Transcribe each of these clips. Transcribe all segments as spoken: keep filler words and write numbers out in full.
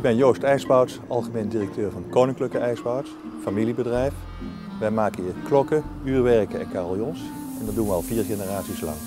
ben Joost IJsbouts, algemeen directeur van Koninklijke IJsbouts, familiebedrijf. Wij maken hier klokken, uurwerken en carillons. En dat doen we al vier generaties lang.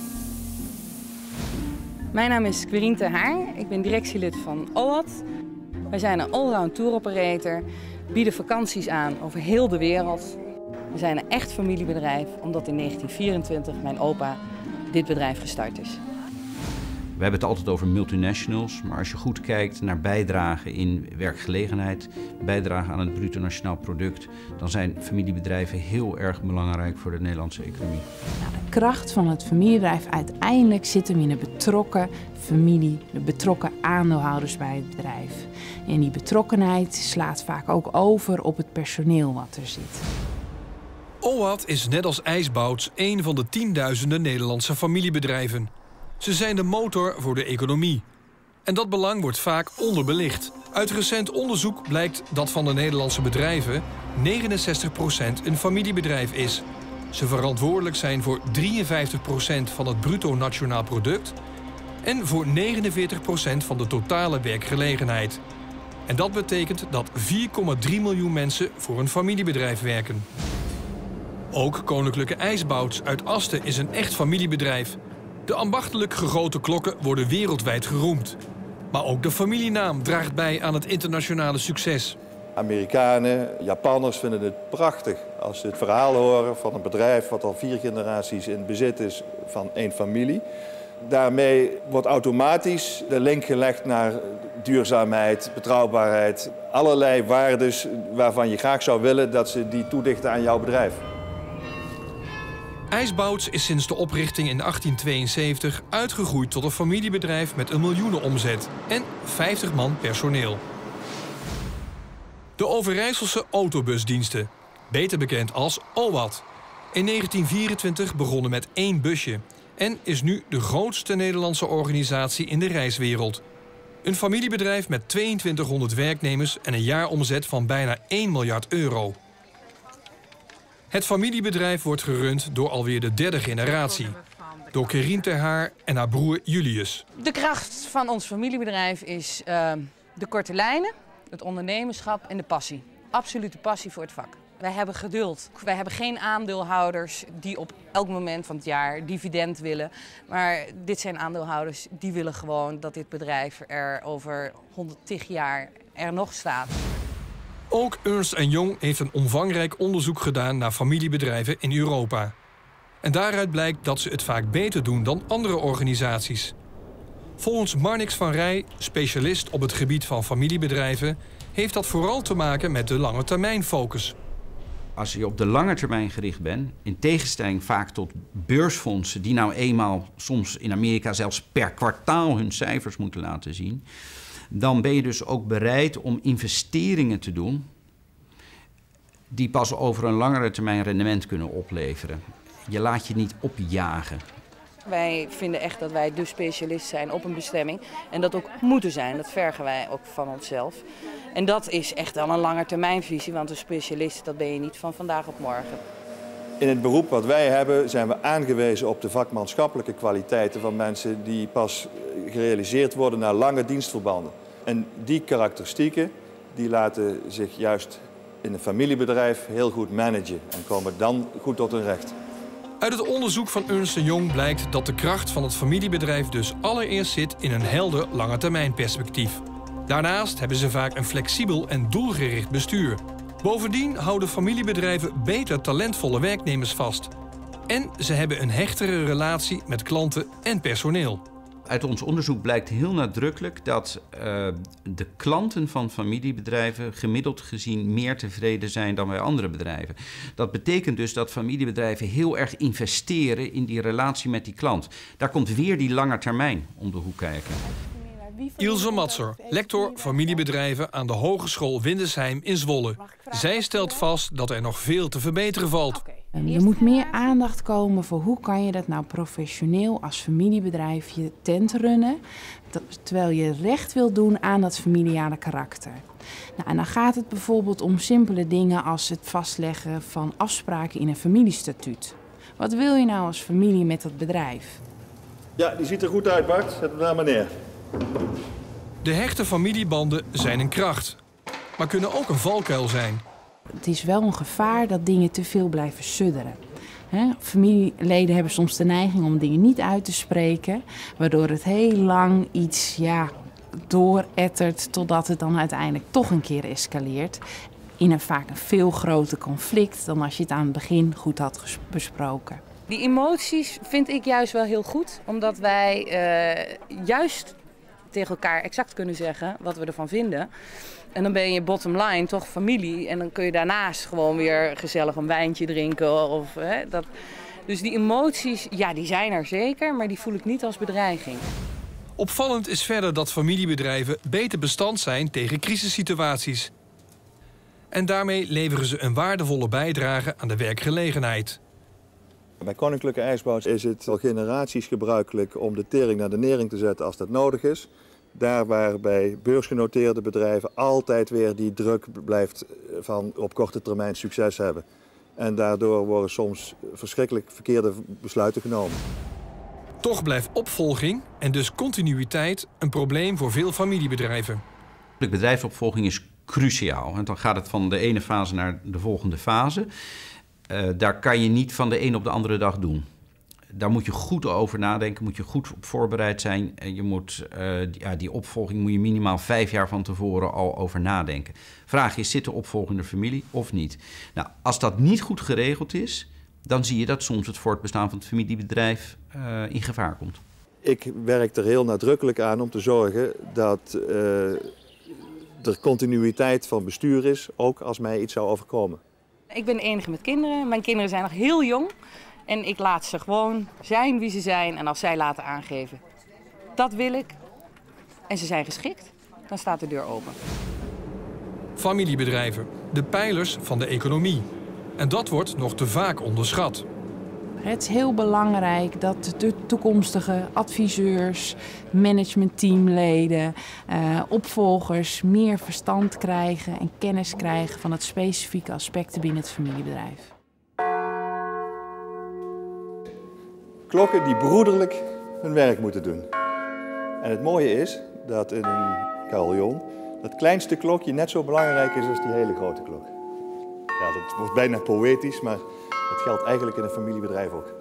Mijn naam is Querien ter Haar. Ik ben directielid van O W A T. Wij zijn een allround tour operator, bieden vakanties aan over heel de wereld. We zijn een echt familiebedrijf, omdat in negentien vierentwintig mijn opa dit bedrijf gestart is. We hebben het altijd over multinationals, maar als je goed kijkt naar bijdrage in werkgelegenheid, bijdrage aan het bruto nationaal product, dan zijn familiebedrijven heel erg belangrijk voor de Nederlandse economie. Nou, de kracht van het familiebedrijf uiteindelijk zit hem in de betrokken familie, de betrokken aandeelhouders bij het bedrijf. En die betrokkenheid slaat vaak ook over op het personeel wat er zit. O W A T is net als IJsbouts een van de tienduizenden Nederlandse familiebedrijven. Ze zijn de motor voor de economie. En dat belang wordt vaak onderbelicht. Uit recent onderzoek blijkt dat van de Nederlandse bedrijven negenenzestig procent een familiebedrijf is. Ze verantwoordelijk zijn voor drieënvijftig procent van het bruto nationaal product en voor negenenveertig procent van de totale werkgelegenheid. En dat betekent dat vier komma drie miljoen mensen voor een familiebedrijf werken. Ook Koninklijke IJsbouts uit Asten is een echt familiebedrijf. De ambachtelijk gegoten klokken worden wereldwijd geroemd. Maar ook de familienaam draagt bij aan het internationale succes. Amerikanen, Japanners vinden het prachtig als ze het verhaal horen van een bedrijf wat al vier generaties in bezit is van één familie. Daarmee wordt automatisch de link gelegd naar duurzaamheid, betrouwbaarheid, allerlei waardes waarvan je graag zou willen dat ze die toedichten aan jouw bedrijf. IJsbouts is sinds de oprichting in achttien tweeënzeventig uitgegroeid tot een familiebedrijf met een miljoenenomzet en vijftig man personeel. De Overijsselse autobusdiensten, beter bekend als O W A T. In negentien vierentwintig begonnen met één busje en is nu de grootste Nederlandse organisatie in de reiswereld. Een familiebedrijf met tweeëntwintighonderd werknemers en een jaaromzet van bijna één miljard euro. Het familiebedrijf wordt gerund door alweer de derde generatie. Door Querien ter Haar en haar broer Julius. De kracht van ons familiebedrijf is uh, de korte lijnen, het ondernemerschap en de passie. Absolute passie voor het vak. Wij hebben geduld. Wij hebben geen aandeelhouders die op elk moment van het jaar dividend willen. Maar dit zijn aandeelhouders die willen gewoon dat dit bedrijf er over honderdtig jaar er nog staat. Ook Ernst en Young heeft een omvangrijk onderzoek gedaan naar familiebedrijven in Europa. En daaruit blijkt dat ze het vaak beter doen dan andere organisaties. Volgens Marnix van Rij, specialist op het gebied van familiebedrijven, heeft dat vooral te maken met de lange termijn focus. Als je op de lange termijn gericht bent, in tegenstelling vaak tot beursfondsen die nou eenmaal soms in Amerika zelfs per kwartaal hun cijfers moeten laten zien, dan ben je dus ook bereid om investeringen te doen die pas over een langere termijn rendement kunnen opleveren. Je laat je niet opjagen. Wij vinden echt dat wij de specialist zijn op een bestemming en dat ook moeten zijn. Dat vergen wij ook van onszelf. En dat is echt wel een langetermijnvisie, want een specialist dat ben je niet van vandaag op morgen. In het beroep wat wij hebben zijn we aangewezen op de vakmanschappelijke kwaliteiten van mensen die pas gerealiseerd worden na lange dienstverbanden. En die karakteristieken die laten zich juist in een familiebedrijf heel goed managen en komen dan goed tot hun recht. Uit het onderzoek van Ernst en Young blijkt dat de kracht van het familiebedrijf dus allereerst zit in een helder langetermijnperspectief. Daarnaast hebben ze vaak een flexibel en doelgericht bestuur. Bovendien houden familiebedrijven beter talentvolle werknemers vast. En ze hebben een hechtere relatie met klanten en personeel. Uit ons onderzoek blijkt heel nadrukkelijk dat uh, de klanten van familiebedrijven gemiddeld gezien meer tevreden zijn dan bij andere bedrijven. Dat betekent dus dat familiebedrijven heel erg investeren in die relatie met die klant. Daar komt weer die lange termijn om de hoek kijken. Ilse Matser, lector familiebedrijven aan de Hogeschool Windesheim in Zwolle. Zij stelt vast dat er nog veel te verbeteren valt. Er moet meer aandacht komen voor hoe kan je dat nou professioneel als familiebedrijf je tent runnen, terwijl je recht wil doen aan dat familiale karakter. Nou, en dan gaat het bijvoorbeeld om simpele dingen als het vastleggen van afspraken in een familiestatuut. Wat wil je nou als familie met dat bedrijf? Ja, die ziet er goed uit, Bart. Zet hem daar maar neer. De hechte familiebanden zijn een kracht, maar kunnen ook een valkuil zijn. Het is wel een gevaar dat dingen te veel blijven sudderen. He, familieleden hebben soms de neiging om dingen niet uit te spreken, waardoor het heel lang iets ja, doorettert totdat het dan uiteindelijk toch een keer escaleert. In een vaak een veel groter conflict dan als je het aan het begin goed had besproken. Die emoties vind ik juist wel heel goed, omdat wij uh, juist tegen elkaar exact kunnen zeggen wat we ervan vinden. En dan ben je bottom line toch familie en dan kun je daarnaast gewoon weer gezellig een wijntje drinken. Of, hè, dat... Dus die emoties, ja, die zijn er zeker, maar die voel ik niet als bedreiging. Opvallend is verder dat familiebedrijven beter bestand zijn tegen crisissituaties. En daarmee leveren ze een waardevolle bijdrage aan de werkgelegenheid. Bij Koninklijke IJsbouw is het al generaties gebruikelijk om de tering naar de nering te zetten als dat nodig is. Daar waar bij beursgenoteerde bedrijven altijd weer die druk blijft van op korte termijn succes hebben. En daardoor worden soms verschrikkelijk verkeerde besluiten genomen. Toch blijft opvolging en dus continuïteit een probleem voor veel familiebedrijven. De bedrijfsopvolging is cruciaal. En dan gaat het van de ene fase naar de volgende fase. Uh, daar kan je niet van de een op de andere dag doen. Daar moet je goed over nadenken, moet je goed op voorbereid zijn. En je moet, uh, ja, die opvolging moet je minimaal vijf jaar van tevoren al over nadenken. Vraag is, zit de opvolging in de familie of niet? Nou, als dat niet goed geregeld is, dan zie je dat soms het voortbestaan van het familiebedrijf uh, in gevaar komt. Ik werk er heel nadrukkelijk aan om te zorgen dat uh, er continuïteit van bestuur is, ook als mij iets zou overkomen. Ik ben de enige met kinderen. Mijn kinderen zijn nog heel jong. En ik laat ze gewoon zijn wie ze zijn en als zij laten aangeven. Dat wil ik. En ze zijn geschikt. Dan staat de deur open. Familiebedrijven, de pijlers van de economie. En dat wordt nog te vaak onderschat. Het is heel belangrijk dat de toekomstige adviseurs, managementteamleden, uh, opvolgers meer verstand krijgen en kennis krijgen van het specifieke aspecten binnen het familiebedrijf. Klokken die broederlijk hun werk moeten doen. En het mooie is dat in een carillon dat kleinste klokje net zo belangrijk is als die hele grote klok. Ja, dat wordt bijna poëtisch, maar dat geldt eigenlijk in een familiebedrijf ook.